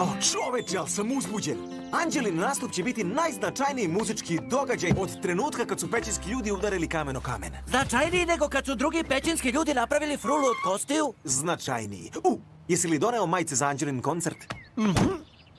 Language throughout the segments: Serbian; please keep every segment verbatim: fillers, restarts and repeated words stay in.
O, čoveče, ali sam uzbuđen. Anđelin nastup će biti najznačajniji muzički događaj od trenutka kad su pećinski ljudi udarili kamen o kamen. Značajniji nego kad su drugi pećinski ljudi napravili frulu od kostiju? Značajniji. U, jesi li doneo majice za Anđelin koncert? Mhm.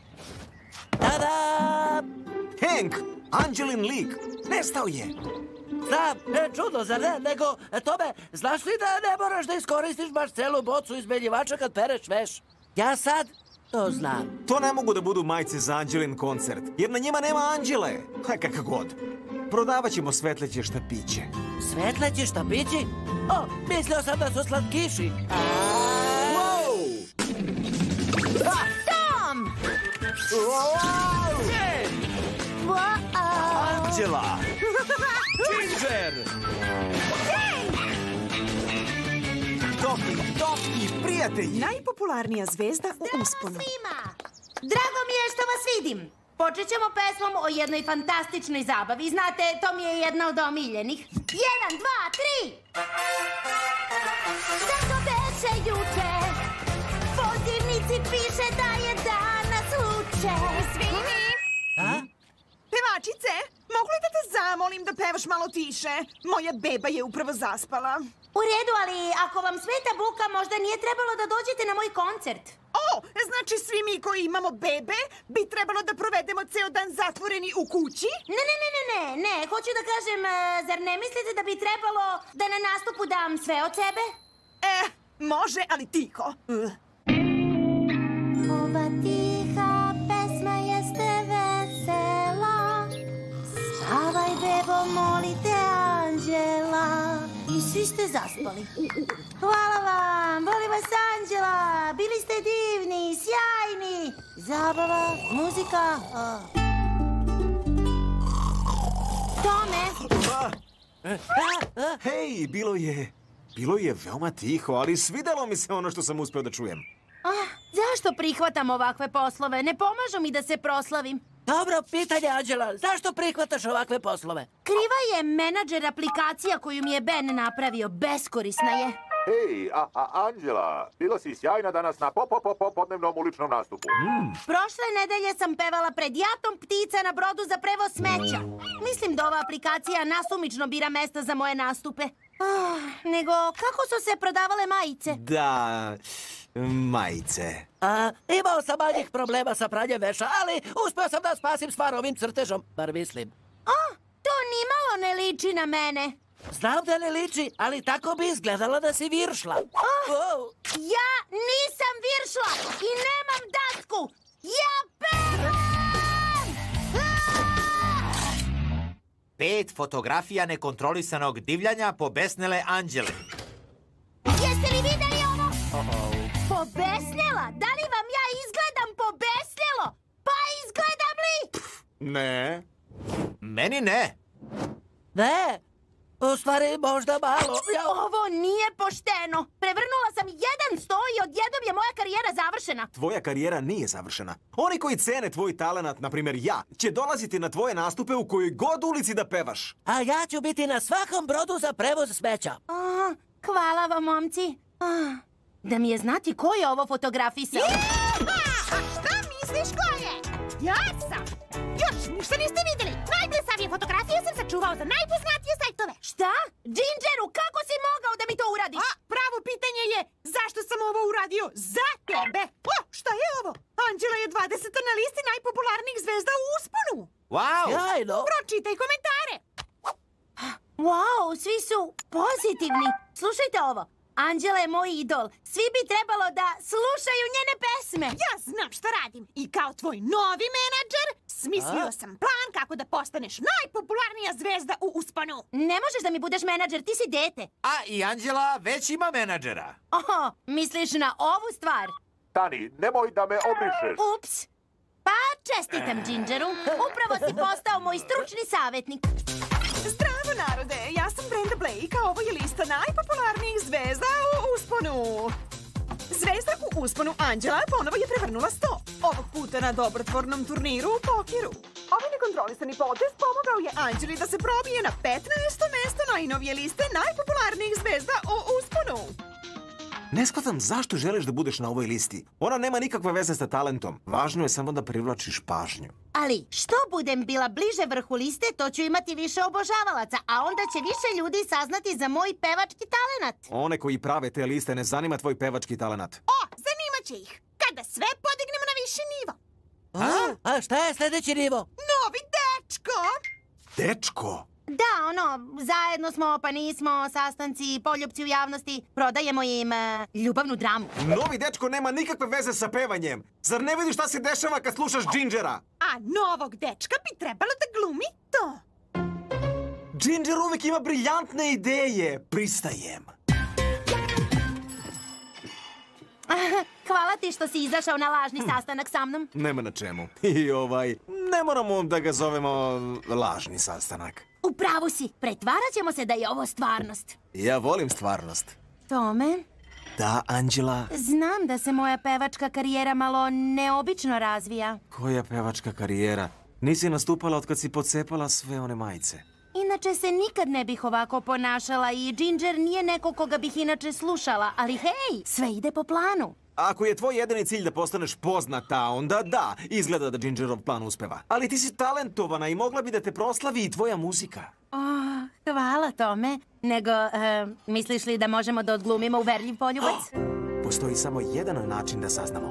Tada! Hank, Anđelin lik, nestao je. Znam, e, čudno, zar ne? Nego, Tome, znaš li da ne moraš da iskoristiš baš celu bocu izmeljivača kad pereš veš? Ja sad to znam. To ne mogu da budu majice za Anđelin koncert, jer na njima nema anđele. Ha, kakav god. Prodavat ćemo svetleće štapiće. Svetleće štapići? O, mislio sam da su slatkiši. Wow! Tom! Wow! Wow! Anđela! Ginger! Topi, Topi, prijatelji! Najpopularnija zvezda u usponu. Svima! Drago mi je što vas vidim. Počet ćemo pesmom o jednoj fantastičnoj zabavi. Znate, to mi je jedna od omiljenih. Jedan, dva, tri! Zato beše juče, pozivnici piše da je danas luče. Svimi! A? Pevačice, mogu li da te zamolim da pevaš malo tiše? Moja beba je upravo zaspala. U redu, ali ako vam smeta buka, možda nije trebalo da dođete na moj koncert. O, znači svi mi koji imamo bebe bi trebalo da provedemo ceo dan zatvoreni u kući? Ne, ne, ne, ne, ne, ne, hoću da kažem, e, zar ne mislite da bi trebalo da na nastupu dam sve od sebe? Eh, može, ali tiho. Uh. Ova tiha pesma jeste vesela, spavaj bebo, molite anđela. I svi ste zaspali. Hvala vam, volim vas anđela, bili ste divni, sjajni. Zabava, muzika. Oh. Tome! Hej, bilo je... Bilo je veoma tiho, ali svidelo mi se ono što sam uspeo da čujem. Ah, zašto prihvatam ovakve poslove? Ne pomažu mi da se proslavim. Dobro pitanje, Anđela. Zašto prihvataš ovakve poslove? Kriva je menadžer aplikacija koju mi je Ben napravio. Beskorisna je. Hej, a, a, Anđela, bila si sjajna danas na po, po, po, po, podnevnom uličnom nastupu. Mm. Prošle nedelje sam pevala pred jatom ptica na brodu za prevoz smeća. Mislim da ova aplikacija nasumično bira mesta za moje nastupe. Ah, nego, kako su se prodavale majice? Da, majice. A, imao sam manjih problema sa pranjem veša, ali uspeo sam da spasim stvar ovim crtežom, bar mislim. Ah, to nimalo ne liči na mene. Znam da ne liči, ali tako bi izgledala da si viršla. Ah, Oh. ja nisam viršla i nemam dasku. Ja pevam! Pet fotografija nekontrolisanog divljanja pobesnele Anđele. Jeste li videli ovo? Uh-oh. Pobesnjela? Da li vam ja izgledam pobesnjelo? Pa izgledam li? Ne. Meni ne. Ne, u stvari možda malo. Ja... Ovo nije pošteno. Prevrnula sam jedan sto i odjednom je moja karijera završena. Tvoja karijera nije završena. Oni koji cene tvoj talenat, na primjer ja, će dolaziti na tvoje nastupe u kojoj god ulici da pevaš. A ja ću biti na svakom brodu za prevoz smeća. A, hvala vam, momci. A, da mi je znati ko je ovo fotografisao. A šta misliš ko je? Ja sam! Još ništa niste vidjeli. Najblesavije fotografije sam sačuvao za najpoznatije sajtove. Šta? Gingeru, kako si mogao da mi to uradiš? A, pravo pitanje je, zašto sam ovo uradio za tebe? O, šta je ovo? Anđela je dvadeseta na listi najpopularnijih zvezda u usponu. Wow! Jajno. Pročitaj komentare. Wow, svi su pozitivni. Slušajte ovo. Anđela je moj idol. Svi bi trebalo da slušaju njene pesme. Ja znam šta radim. I kao tvoj novi menadžer, smislio A? sam plan kako da postaneš najpopularnija zvezda u usponu. Ne možeš da mi budeš menadžer, ti si dete. A i Anđela već ima menadžera. Oho, misliš na ovu stvar? Tani, nemoj da me obrišeš. Ups. Pa čestitam, Gingeru. Upravo si postao moj stručni savjetnik. Zdravo, narode, ja sam Brenda Blake, a ovo je lista najpopularnijih zvezda u usponu. Zvezda u usponu Anđela ponovo je prevrnula sto. Ovog puta na dobrotvornom turniru u pokeru. Ovaj nekontrolisani potez pomogao je Anđeli da se probije na petnaesto mesto najnovije liste najpopularnijih zvezda u usponu. Ne shvatam zašto želiš da budeš na ovoj listi. Ona nema nikakve veze sa talentom. Važno je samo da privlačiš pažnju. Ali što budem bila bliže vrhu liste, to ću imati više obožavalaca, a onda će više ljudi saznati za moj pevački talenat. One koji prave te liste ne zanima tvoj pevački talenat. O, zanimaće ih. Kada sve podignemo na viši nivo. A, a šta je sljedeći nivo? Novi dečko. Dečko! Da, ono, zajedno smo, pa nismo, sastanci, poljupci u javnosti, prodajemo im e, ljubavnu dramu. Novi dečko nema nikakve veze sa pevanjem. Zar ne vidiš šta se dešava kad slušaš Gingera? A novog dečka bi trebalo da glumi to. Ginger uvijek ima briljantne ideje. Pristajem. Hvala ti što si izašao na lažni sastanak sa mnom. Nema na čemu. I ovaj, ne moramo da ga zovemo lažni sastanak. U pravu si, pretvarat ćemo se da je ovo stvarnost. Ja volim stvarnost. Tome, Da, Anđela. znam da se moja pevačka karijera malo neobično razvija. Koja pevačka karijera? Nisi nastupala od kad si pocepala sve one majice. Inače se nikad ne bih ovako ponašala i Ginger nije neko koga bih inače slušala, ali hej, sve ide po planu. Ako je tvoj jedini cilj da postaneš poznata, onda da, izgleda da Gingerov plan uspeva. Ali ti si talentovana i mogla bi da te proslavi i tvoja muzika. Oh, hvala tome. Nego, e, misliš li da možemo da odglumimo uverljiv poljubac? Postoji samo jedan način da saznamo.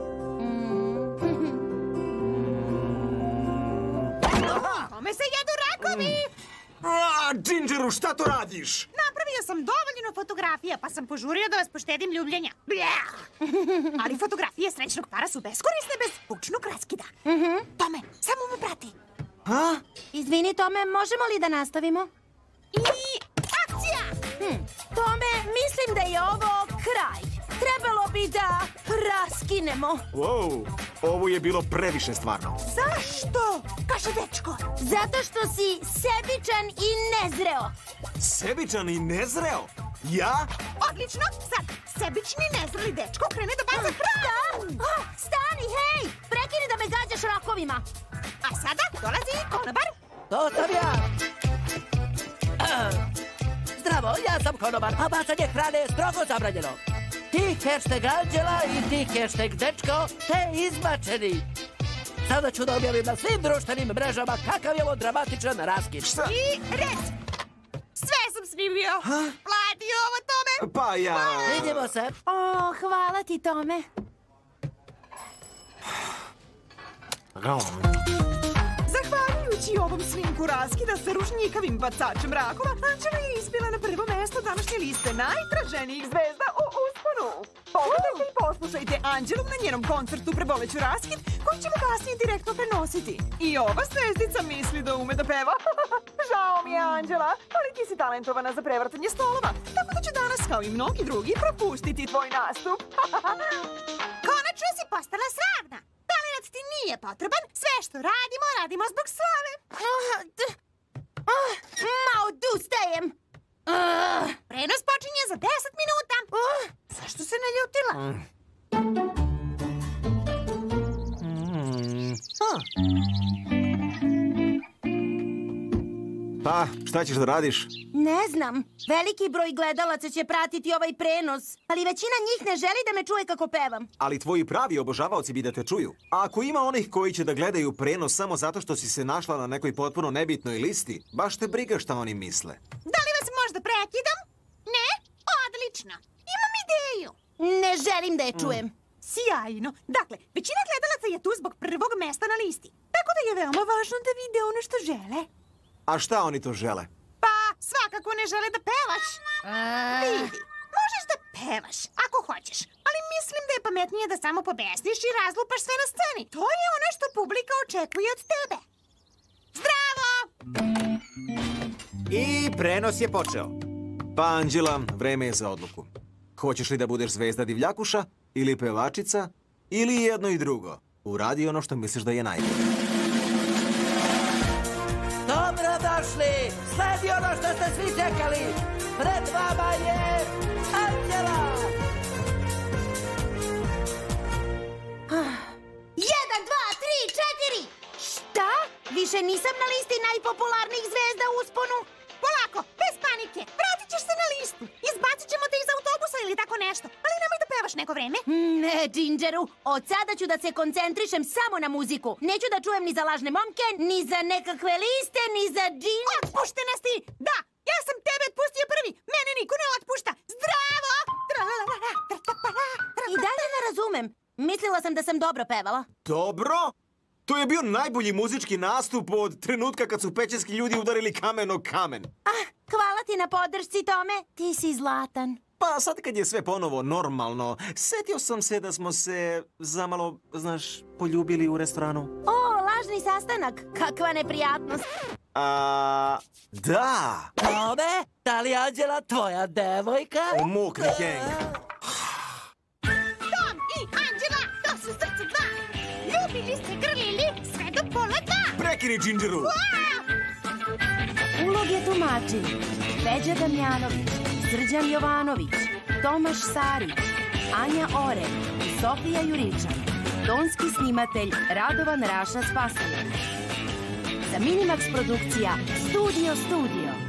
Kome se jedu rakovi? A, Gingeru, šta to radiš? Napravio sam dovoljno fotografija, pa sam požurio da vas poštedim ljubljenja. Bljah! Ali fotografije srećnog para su beskorisne bez bučnog raskida. Tome, samo mu prati. A? Izvini, Tome, možemo li da nastavimo? I akcija! Hm, Tome, mislim da je ovo kraj. Trebalo bi da raskinemo. Wow, ovo je bilo previše stvarno. Zašto? Kaže dečko. Zato što si sebičan i nezreo. Sebičan i nezreo? Ja? Odlično, sad sebični nezreli dečko krene da baca hranu. Oh, stani, hej! Prekini da me gađaš rakovima. A sada dolazi konobar. To sam ja. Ah, Zdravo, ja sam konobar, a bacanje hrane je strogo zabranjeno. Ti hashtag Anđela i ti hashtag dečko, te izbačeni. Sada ću da objavim na svim društvenim mrežama kakav je ovo dramatičan raskid. Šta? I red. Sve sam snimio. Plati ovo Tome. Pa ja... Vidimo se. O, hvala ti, Tome. Zahvaljujući ovom snimku raskida sa ružnjikavim bacačem rakova, Anđela je izbila na prvo mesto današnje liste najtraženijih zvezda u usponu. Pogledajte i poslušajte Anđelu na njenom koncertu Preboleću raskid, koji ćemo kasnije direktno prenositi. I ova zvezdica misli da ume da peva. Žao mi je, Anđela, ali ti si talentovana za prevrtanje stolova, tako da ću danas, kao i mnogi drugi, propustiti tvoj nastup. Konačno si postala slavna. Talenat ti nije potreban. Sve što radimo, radimo zbog slave. Oh, d- oh, ma, odustajem. Uh, Prenos počinje za deset minuta. uh, Zašto se naljutila? Pa, šta ćeš da radiš? ne znam. Veliki broj gledalaca će pratiti ovaj prenos, ali većina njih ne želi da me čuje kako pevam. Ali tvoji pravi obožavaoci bi da te čuju. A ako ima onih koji će da gledaju prenos samo zato što si se našla na nekoj potpuno nebitnoj listi, baš te briga šta oni misle. Da li vas možda prekidam? Ne? Odlično. Imam ideju. Ne želim da je čujem. Sjajno. Dakle, većina gledalaca je tu zbog prvog mesta na listi. Tako da je veoma važno da vide ono što žele. A šta oni to žele? Pa, svakako ne žele da pevaš. Vidi, možeš da pevaš, ako hoćeš. Ali mislim da je pametnije da samo pobesniš i razlupaš sve na sceni. To je ono što publika očekuje od tebe. Zdravo! I prenos je počeo. Pa, Anđela, vreme je za odluku. Hoćeš li da budeš zvezda divljakuša, ili pevačica, ili jedno i drugo? Uradi ono što misliš da je najbolje. Dobrodošli! Sledi ono što ste svi čekali! Pred vama je Anđela! Jedan, dva, tri, četiri! Šta? Više nisam na listi najpopularnijih zvezda u usponu? Polako, bez panike. Vratit ćeš se na listu. Izbacit ćemo te iz autobusa ili tako nešto, ali nemoj da pevaš neko vreme. Ne, Gingeru, od sada ću da se koncentrišem samo na muziku. Neću da čujem ni za lažne momke, ni za nekakve liste, ni za džin... Otpuštena si! Da, ja sam tebe otpustio prvi. Mene niko ne otpušta. Zdravo! I dalje ne razumem. Mislila sam da sam dobro pevala. Dobro? To je bio najbolji muzički nastup od trenutka kad su pećinski ljudi udarili kamen o kamen. Ah, hvala ti na podršci, Tome. Ti si zlatan. Pa sad kad je sve ponovo normalno, setio sam se da smo se zamalo, znaš, poljubili u restoranu. O, lažni sastanak. Kakva neprijatnost. A, da! Tome, da li je Anđela tvoja devojka? Umukni, gang. Tom i Anđela, to su srce dva. Ljubili ste grlili sve do pola dva. Prekini, Gingeru! Uloge tumačili Peđa Damjanović, Srđan Jovanović, Tomaš Sarić, Anja Ore i Sofija Juričan. Tonski snimatelj Radovan Raša Spasijević. Za Minimax produkcija Studio Studio.